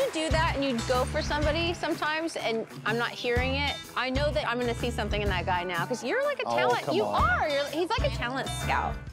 you do that and you go for somebody sometimes and I'm not hearing it, I know that I'm gonna see something in that guy now, because you're like a talent. come You on. are. He's like a talent scout.